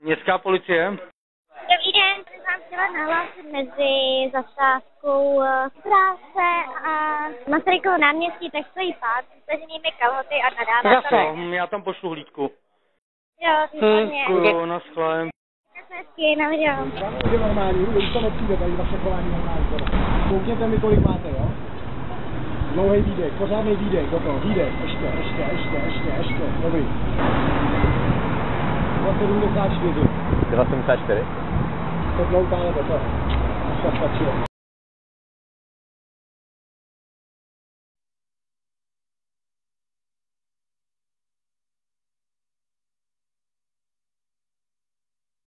Městská policie. Dobrý den, chci vám chtěla nahlásit mezi zastávkou práce a Masarykovo náměstí, tak stojí pán s staženými kalhoty a nadává Zase. Já tam pošlu hlídku. Jo, výborně. Děkuju, naschle. Hezky, naviděl. Je normální, už to nepřijde, tady vaše chování normální. Koukněte mi, kolik máte, jo? Dlouhý výdech, pořádný výdech, do toho, výdech, ještě, dobrý. 274. 274? To dlouhá je do toho. To stačilo.